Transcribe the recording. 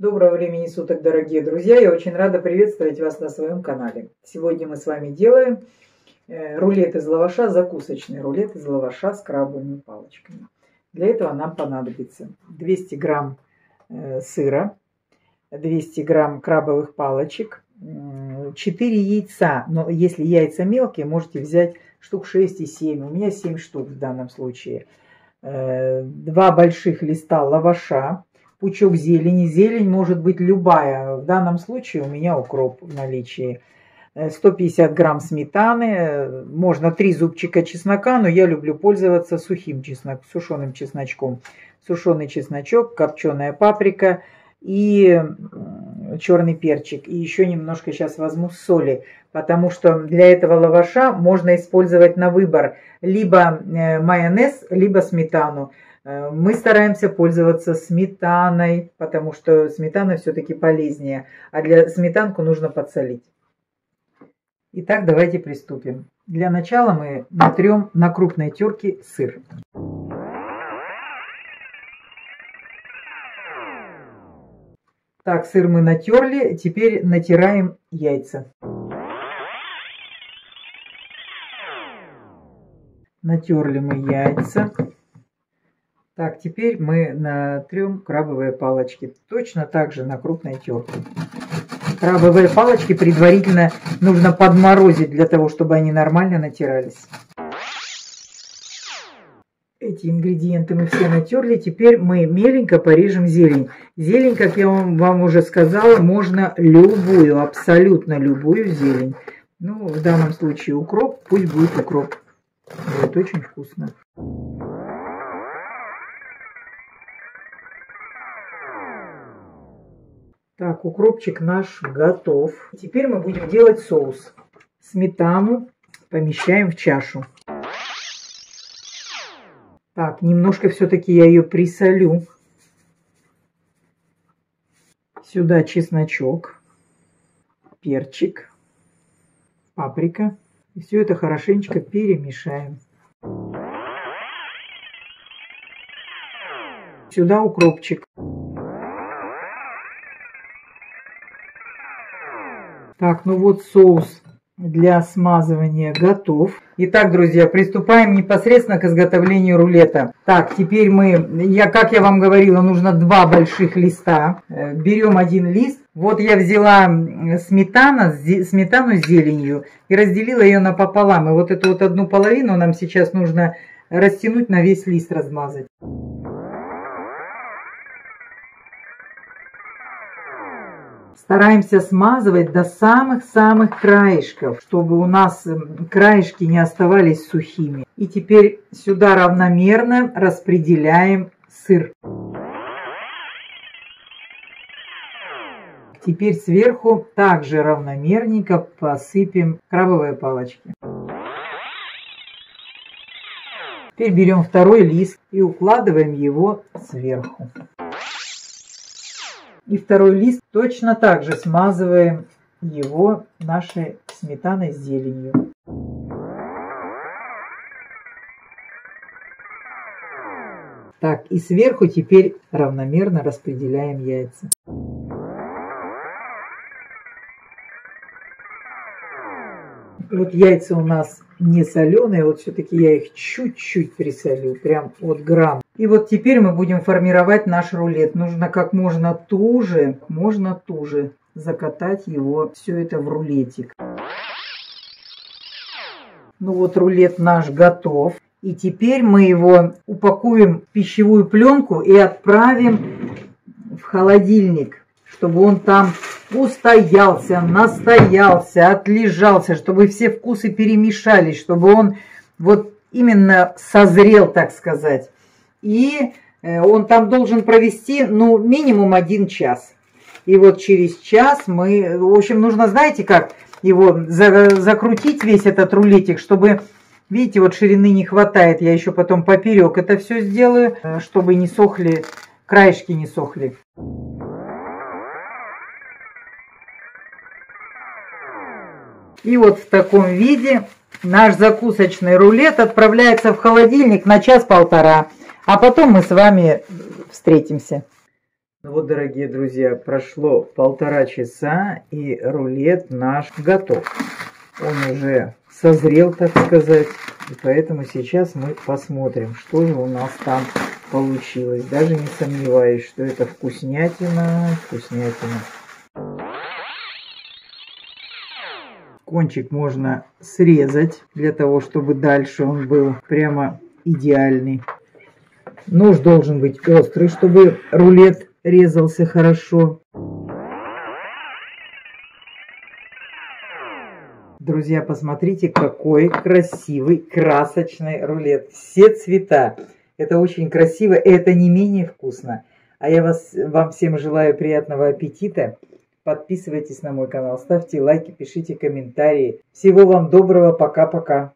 Доброго времени суток, дорогие друзья! Я очень рада приветствовать вас на своем канале. Сегодня мы с вами делаем рулет из лаваша, закусочный рулет из лаваша с крабовыми палочками. Для этого нам понадобится 200 грамм сыра, 200 грамм крабовых палочек, 4 яйца. Но если яйца мелкие, можете взять штук 6 и 7. У меня 7 штук в данном случае. 2 больших листа лаваша, пучок зелени. Зелень может быть любая. В данном случае у меня укроп в наличии. 150 грамм сметаны. Можно 3 зубчика чеснока, но я люблю пользоваться сухим чесноком, сушеным чесночком. Сушеный чесночок, копченая паприка и черный перчик. И еще немножко сейчас возьму соли, потому что для этого лаваша можно использовать на выбор либо майонез, либо сметану. Мы стараемся пользоваться сметаной, потому что сметана все-таки полезнее, а для сметанку нужно подсолить. Итак, давайте приступим. Для начала мы натрем на крупной терке сыр. Так, сыр мы натерли, теперь натираем яйца. Натерли мы яйца. Так, теперь мы натрем крабовые палочки. Точно так же на крупной терке. Крабовые палочки предварительно нужно подморозить для того, чтобы они нормально натирались. Эти ингредиенты мы все натерли. Теперь мы меленько порежем зелень. Зелень, как я вам уже сказала, можно любую, абсолютно любую зелень. Ну, в данном случае укроп, пусть будет укроп. Будет очень вкусно. Так, укропчик наш готов. Теперь мы будем делать соус. Сметану помещаем в чашу. Так, немножко все-таки я ее присолю. Сюда чесночок, перчик, паприка. И все это хорошенечко перемешаем. Сюда укропчик. Так, ну вот соус для смазывания готов. Итак, друзья, приступаем непосредственно к изготовлению рулета. Так, теперь как я вам говорила, нужно 2 больших листа. Берем один лист. Вот я взяла сметану с зеленью и разделила ее напополам. И вот эту вот одну половину нам сейчас нужно растянуть, на весь лист размазать. Стараемся смазывать до самых-самых краешков, чтобы у нас краешки не оставались сухими. И теперь сюда равномерно распределяем сыр. Теперь сверху также равномерненько посыпем крабовые палочки. Теперь берем второй лист и укладываем его сверху. И второй лист точно так же смазываем его нашей сметаной с зеленью. Так, и сверху теперь равномерно распределяем яйца. Вот яйца у нас не соленые, вот все-таки я их чуть-чуть присолю, прям от грамм. И вот теперь мы будем формировать наш рулет. Нужно как можно туже закатать его, все это в рулетик. Ну вот рулет наш готов. И теперь мы его упакуем в пищевую пленку и отправим в холодильник, чтобы он там устоялся, настоялся, отлежался, чтобы все вкусы перемешались, чтобы он вот именно созрел, так сказать. И он там должен провести, ну, минимум 1 час. И вот через час в общем, нужно, знаете как, его закрутить весь этот рулетик, чтобы, видите, вот ширины не хватает. Я еще потом поперек это все сделаю, чтобы не сохли, краешки не сохли. И вот в таком виде наш закусочный рулет отправляется в холодильник на 1–1,5 часа. А потом мы с вами встретимся. Ну вот, дорогие друзья, прошло 1,5 часа, и рулет наш готов. Он уже созрел, так сказать. И поэтому сейчас мы посмотрим, что же у нас там получилось. Даже не сомневаюсь, что это вкуснятина, вкуснятина. Кончик можно срезать, для того, чтобы дальше он был прямо идеальный. Нож должен быть острый, чтобы рулет резался хорошо. Друзья, посмотрите, какой красивый, красочный рулет. Все цвета. Это очень красиво, и это не менее вкусно. А я вам всем желаю приятного аппетита. Подписывайтесь на мой канал, ставьте лайки, пишите комментарии. Всего вам доброго, пока-пока.